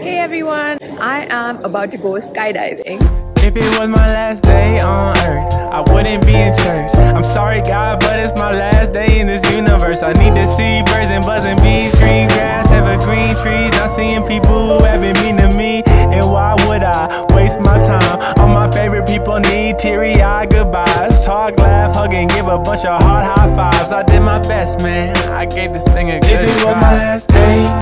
Hey everyone, I am about to go skydiving. If it was my last day on earth, I wouldn't be in church. I'm sorry God, but it's my last day in this universe. I need to see birds and buzzing bees, green grass, evergreen trees. Not seeing people who have been mean to me. And why would I waste my time? All my favorite people need teary-eyed goodbyes. Talk, laugh, hug, and give a bunch of hard high fives. I did my best, man. I gave this thing a good try. If it was my last day